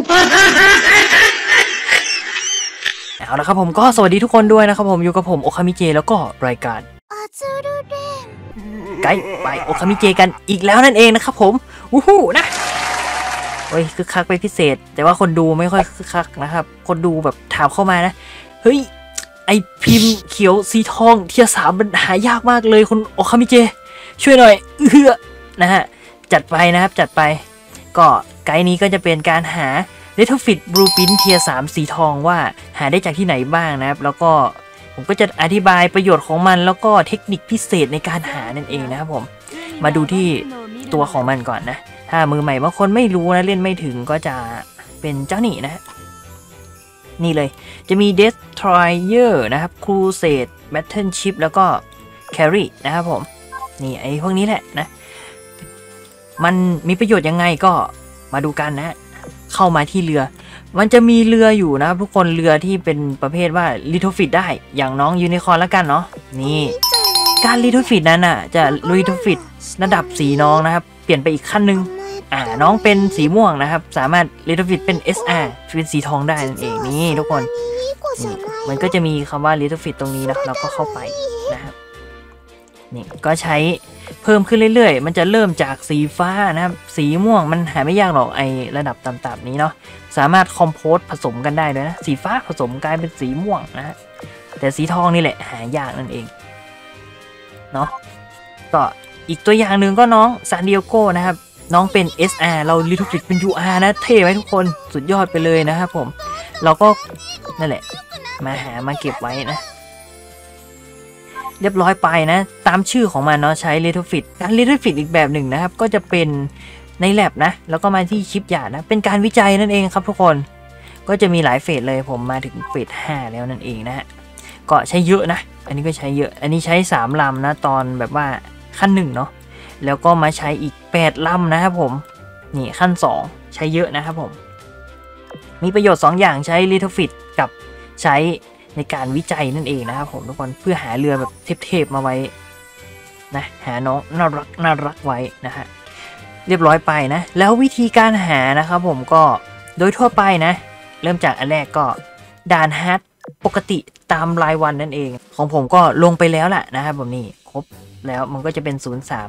เอาละครับผมก็สวัสดีทุกคนด้วยนะครับผมอยู่กับผมโอคามิเจแล้วก็รายการไกด์ไปโอคามิเจกันอีกแล้วนั่นเองนะครับผมวู้ฮู้นะเฮ้ยคึกคักไปพิเศษแต่ว่าคนดูไม่ค่อยคึกคักนะครับคนดูแบบถามเข้ามานะเฮ้ยไอพิมพ์เขียวสีทองเทียร์3มันหายากมากเลยคุณโอคามิเจช่วยหน่อยนะฮะจัดไปนะครับจัดไปก็ไกด์นี้ก็จะเป็นการหาLittlefit Blueprint เทียร์3สีทองว่าหาได้จากที่ไหนบ้างนะครับแล้วก็ผมก็จะอธิบายประโยชน์ของมันแล้วก็เทคนิคพิเศษในการหานั่นเองนะครับผมมาดูที่ตัวของมันก่อนนะถ้ามือใหม่บางคนไม่รู้นะเล่นไม่ถึงก็จะเป็นเจ้าหนี้นะนี่เลยจะมี Destroyer นะครับ Crusade Battleship แล้วก็ Carry นะครับผมนี่ไอ้พวกนี้แหละนะมันมีประโยชน์ยังไงก็มาดูกันนะเข้ามาที่เรือมันจะมีเรืออยู่นะครับทุกคนเรือที่เป็นประเภทว่า Littlefit ได้อย่างน้องยูนิคอร์นแล้วกันเนาะนี่การ Littlefit นั้นอ่ะจะ Littlefit ระดับสีน้องนะครับเปลี่ยนไปอีกขั้นหนึ่งน้องเป็นสีม่วงนะครับสามารถ Littlefit เป็น SR เป็นสีทองได้นั่นเองนี่ทุกคนนี่มันก็จะมีคำว่า Littlefit ตรงนี้นะเราก็เข้าไปนะครับนี่ก็ใช้เพิ่มขึ้นเรื่อยๆมันจะเริ่มจากสีฟ้านะครับสีม่วงมันหาไม่ยากหรอกไอระดับต่ำๆนี้เนาะสามารถคอมโพสผสมกันได้เลยนะสีฟ้าผสมกลายเป็นสีม่วงนะฮะแต่สีทองนี่แหละหายากนั่นเองเนาะก็อีกตัวอย่างหนึ่งก็น้องซานดิเอโกนะครับน้องเป็น SR เรา Littlefit เป็น UR นะเท่ไหมทุกคนสุดยอดไปเลยนะครับผมเราก็นั่นแหละมาเก็บไว้นะเรียบร้อยไปนะตามชื่อของมันเนาะใช้ Littlefit การ Littlefit อีกแบบหนึ่งนะครับก็จะเป็นใน lab นะแล้วก็มาที่ชิปหยาดนะเป็นการวิจัยนั่นเองครับทุกคนก็จะมีหลายเฟสเลยผมมาถึงเฟส5แล้วนั่นเองนะฮะก็ใช้เยอะนะอันนี้ก็ใช้เยอะอันนี้ใช้3ลำนะตอนแบบว่าขั้น1เนาะแล้วก็มาใช้อีก8ลำนะครับผมนี่ขั้น2ใช้เยอะนะครับผมมีประโยชน์2อย่างใช้ Littlefit กับใช้ในการวิจัยนั่นเองนะครับผมทุกคนเพื่อหาเรือแบบเทพๆมาไว้นะหาน้องน่ารักไว้นะฮะเรียบร้อยไปนะแล้ววิธีการหานะครับผมก็โดยทั่วไปนะเริ่มจากอันแรกก็ด่านฮาร์ดปกติตามรายวันนั่นเองของผมก็ลงไปแล้วแหละนะครับผมนี่ครบแล้วมันก็จะเป็น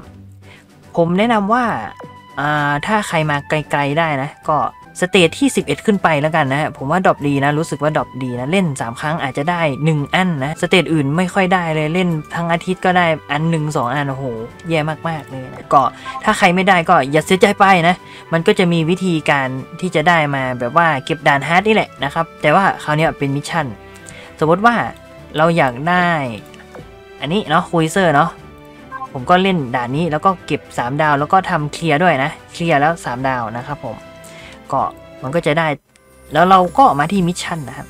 03ผมแนะนำว่าถ้าใครมาไกลๆได้นะก็สเตจที่11ขึ้นไปแล้วกันนะผมว่าดรอปดีนะรู้สึกว่าดรอปดีนะเล่น3ครั้งอาจจะได้1อันนะสเตจอื่นไม่ค่อยได้เลยเล่นทั้งอาทิตย์ก็ได้อัน1 2อันโอ้โหแย่มากๆเลยนะก็ถ้าใครไม่ได้ก็อย่าเสียใจไปนะมันก็จะมีวิธีการที่จะได้มาแบบว่าเก็บด่านฮาร์ดนี่แหละนะครับแต่ว่าคราวนี้เป็นมิชชั่นสมมติว่าเราอยากได้อันนี้เนาะคุยเซอร์เนาะผมก็เล่นด่านนี้แล้วก็เก็บ3ดาวแล้วก็ทำเคลียร์ด้วยนะเคลียร์แล้ว3ดาวนะครับผมก็มันก็จะได้แล้วเราก็มาที่มิชชั่นนะครับ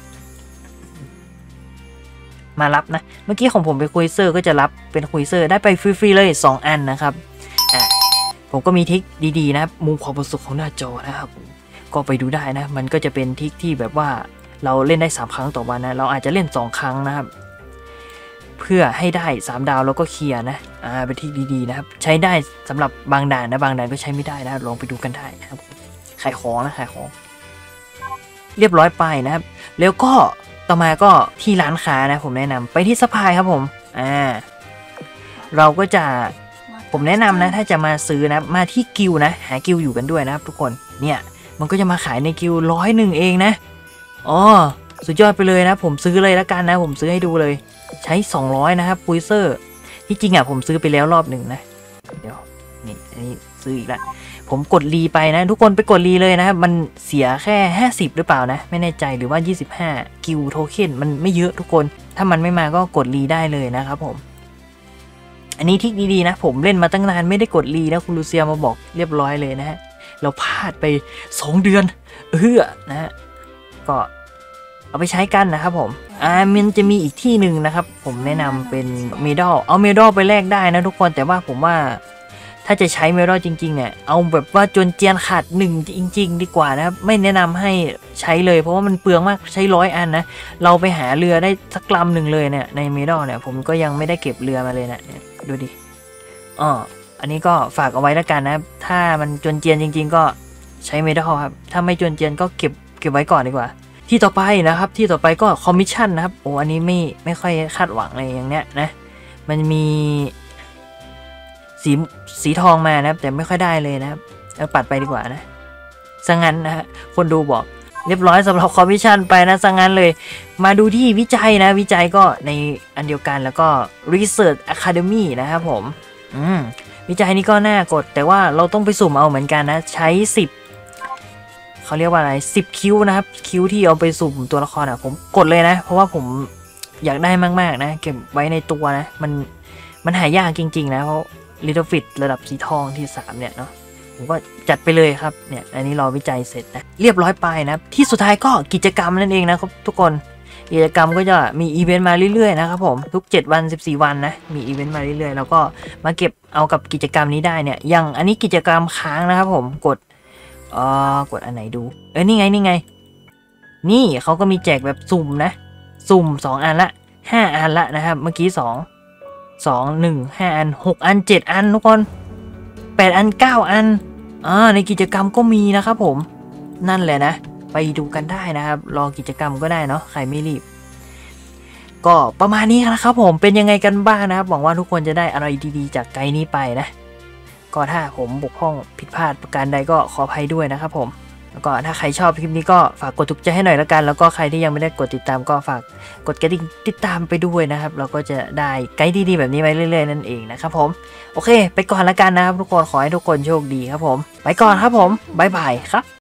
มารับนะเมื่อกี้ของผมเป็นคุยเซอร์ก็จะรับเป็นคุยเซอร์ได้ไปฟรีๆเลย2อันนะครับผมก็มีทริคดีๆนะครับมุมความสุขของหน้าจอนะครับก็ไปดูได้นะมันก็จะเป็นทริคที่แบบว่าเราเล่นได้3ครั้งต่อวันนะเราอาจจะเล่น2ครั้งนะครับเพื่อให้ได้3ดาวแล้วก็เคลียร์นะเป็นทริคดีๆนะครับใช้ได้สำหรับบางด่านนะบางด่านก็ใช้ไม่ได้นะลองไปดูกันได้นะครับขายของนะขายของเรียบร้อยไปนะครับแล้วก็ต่อมาก็ที่ร้านค้านะผมแนะนำไปที่ซัพพลายครับผมเราก็จะผมแนะนำนะถ้าจะมาซื้อนะมาที่กิลนะหากิลอยู่กันด้วยนะครับทุกคนเนี่ยมันก็จะมาขายในกิล101เองนะสุดยอดไปเลยนะผมซื้อเลยแล้วกันนะผมซื้อให้ดูเลยใช้200นะครับปุยเซอร์ที่จริงผมซื้อไปแล้วรอบหนึ่งนะเดี๋ยวนี่อันนี้ซื้ออีกแล้วผมกดรีไปนะทุกคนไปกดรีเลยนะครับมันเสียแค่50หรือเปล่านะไม่แน่ใจหรือว่า25กิลโทเค็นมันไม่เยอะทุกคนถ้ามันไม่มาก็กดรีได้เลยนะครับผมอันนี้ทิกดีๆนะผมเล่นมาตั้งนานไม่ได้กดรีนะคุณลูเซียมาบอกเรียบร้อยเลยนะฮะเราพลาดไป2เดือนนะฮะก็เอาไปใช้กันนะครับผมมันจะมีอีกที่หนึ่งนะครับผมแนะนำเป็นเมดัลเอาเมดัลไปแลกได้นะทุกคนแต่ว่าผมว่าถ้าจะใช้เมดัลจริงๆเนี่ยเอาแบบว่าจนเจียนขาด1จริงๆดีกว่านะครับไม่แนะนำให้ใช้เลยเพราะว่ามันเปลืองมากใช้100อันนะเราไปหาเรือได้สักลำหนึ่งเลยเนี่ยในเมดัลเนี่ยผมก็ยังไม่ได้เก็บเรือมาเลยนะดูดิอันนี้ก็ฝากเอาไว้แล้วกันนะถ้ามันจนเจียนจริงๆก็ใช้เมทัลครับถ้าไม่จวนเจียนก็เก็บไว้ก่อนดีกว่าที่ต่อไปนะครับที่ต่อไปก็คอมมิชชั่นนะครับโอ้อันนี้ไม่ค่อยคาดหวังอะไรอย่างเนี้ยนะมันมีสีทองมานะครับแต่ไม่ค่อยได้เลยนะครับเอาปัดไปดีกว่านะสังงั้นนะฮะคนดูบอกเรียบร้อยสำหรับคอมมิชชั่นไปนะสังงั้นเลยมาดูที่วิจัยนะวิจัยก็ในอันเดียวกันแล้วก็ Research Academy นะครับผมวิจัยนี้ก็น่ากดแต่ว่าเราต้องไปสุ่มเอาเหมือนกันนะใช้10เขาเรียกว่าอะไร10คิวนะครับคิวที่เอาไปสุ่มตัวละครอ่ะผมกดเลยนะเพราะว่าผมอยากได้มากๆนะเก็บไว้ในตัวนะมันหายากจริงๆนะเพราะลิตเติ้ลฟิตระดับสีทองที่3เนี่ยเนาะผมก็จัดไปเลยครับเนี่ยอันนี้รอวิจัยเสร็จนะเรียบร้อยไปนะที่สุดท้ายก็กิจกรรมนั่นเองนะครับทุกคนกิจกรรมก็จะมีอีเวนต์มาเรื่อยๆนะครับผมทุก7วัน14วันนะมีอีเวนต์มาเรื่อยๆแล้วก็มาเก็บเอากับกิจกรรมนี้ได้เนี่ยอย่างอันนี้กิจกรรมค้างนะครับผมกดกดอันไหนดูนี่ไงนี่เขาก็มีแจกแบบสุ่มนะสุ่ม2อันละ5อันละนะครับเมื่อกี้2 1 5อัน6อัน7อันทุกคน8อัน9อันในกิจกรรมก็มีนะครับผมนั่นแหละนะไปดูกันได้นะครับรอกิจกรรมก็ได้เนาะใครไม่รีบก็ประมาณนี้นะครับผมเป็นยังไงกันบ้างนะครับหวังว่าทุกคนจะได้อะไรดีๆจากไกด์นี้ไปนะก็ถ้าผมบกพร่องผิดพลาดประการใดก็ขออภัยด้วยนะครับผมแล้วก็ถ้าใครชอบคลิปนี้ก็ฝากกดถูกใจให้หน่อยละกันแล้วก็ใครที่ยังไม่ได้กดติดตามก็ฝากกดกระดิ่งติดตามไปด้วยนะครับเราก็จะได้ไกด์ดีๆแบบนี้ไปเรื่อยๆนั่นเองนะครับผมโอเคไปก่อนละกันนะครับทุกคนขอให้ทุกคนโชคดีครับผมไปก่อนครับผมบ๊ายบายครับ